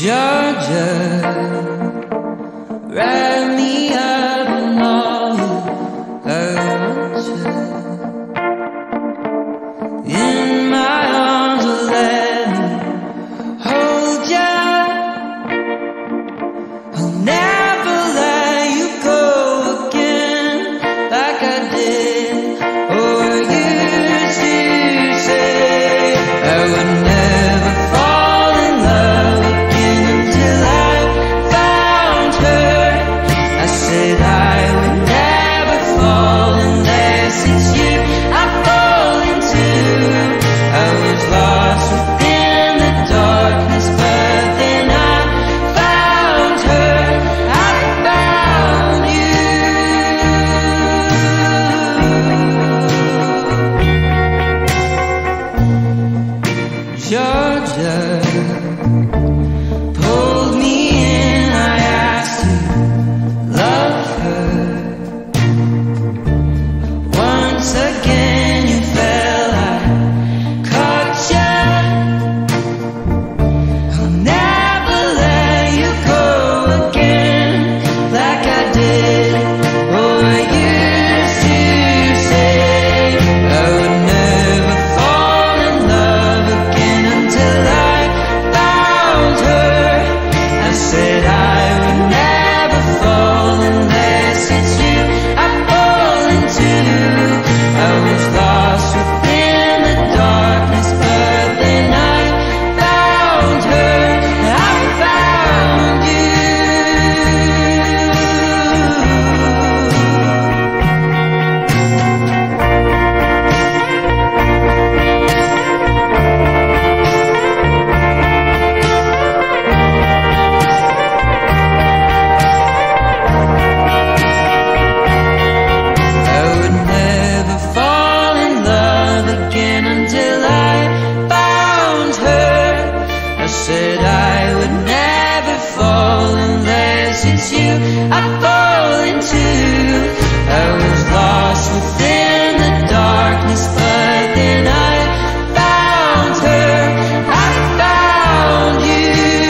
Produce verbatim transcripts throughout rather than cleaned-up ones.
Georgia, wrap me up in all you want to. In my arms, will let me hold ya. I'll never let you go again like I did or used to say. I would never fall in love again until I found her. I said I would never fall unless it's you I fall into. I was lost within the darkness, but then I found her. I found you. Georgia pulled me in, I asked to love her. Once again you fell, I caught ya. I'll never let you go again like I did or used to say. I would never fall in love again until I found her. I said I would never fall unless it's you I fall into. I was lost within the darkness, but then I found her. I found you. I would never fall in love again until I found her. I said I would never fall unless it's you I fall into. I was lost within the darkness, but then I found her. I found you.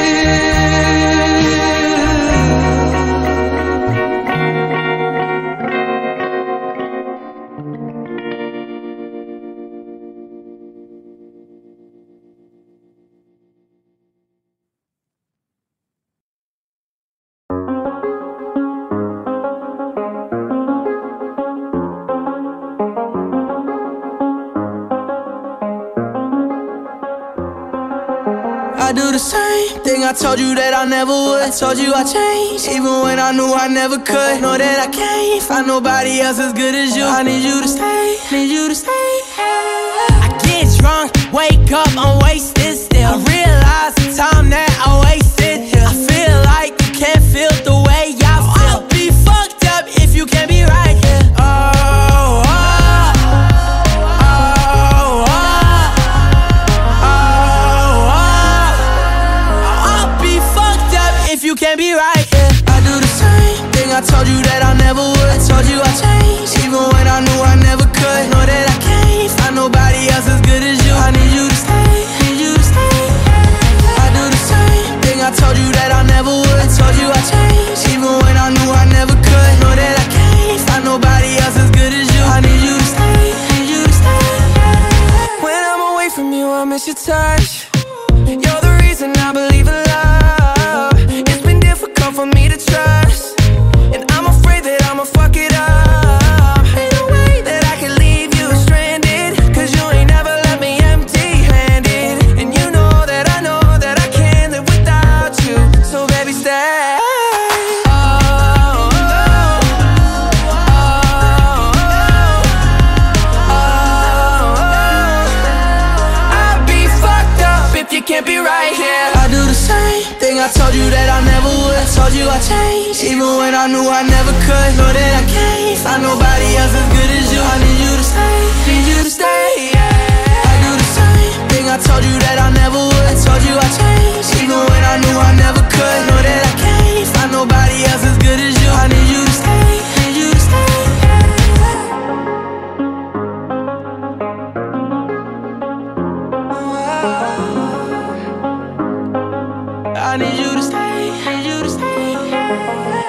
I do the same thing I told you that I never would. I told you I changed, even when I knew I never could. Know that I can't find nobody else as good as you. I need you to stay, need you to stay. I get drunk, wake up, I'm wasted still. I realize the time that I wasted here. I feel like you can't feel the way I feel. I'll be fucked up if you can't be right here. Oh, oh, oh, oh, oh, oh. I'll be fucked up if you can't be right here. I do the same thing I told you that I never would. I told you I changed, even when I knew I never could. Know that I can't find nobody else as good as you. I need you to stay, need you to stay. I do the same thing I told you that I never would. I told you I changed, even when I knew I never could. Know that I can't find nobody else as good as you. I need you to stay, need you to stay. When I'm away from you, I miss your touch. You're the reason I believe in love. It's been difficult for me to trust, and I'm afraid that I'ma fuck it up. Ain't no way that I can leave you stranded, cause you ain't never left me empty-handed. And you know that I know that I can't live without you. So baby, stay. Oh, oh, oh, oh, oh. I'd be fucked up if you can't be right here. I do the same thing I told you that I never would. I told you I changed, even when I knew I never could. Know that I can't find nobody else as good as you. I need you to stay, need you to stay. I do the same thing I told you that I never would. I told you I changed, even when I knew I never could. Know that I can't find nobody else as good as you. I need you to stay, need you to stay. I I need you to stay, need you to stay.